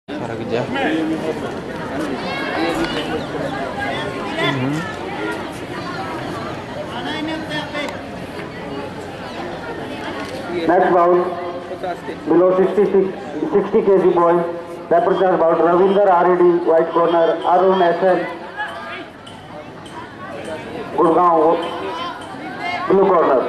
Sarag dyan. Next bout, below 60 kg boy, represents bout Ravinder R.E.D. white corner, Arun S.N. Gurgaon blue corner.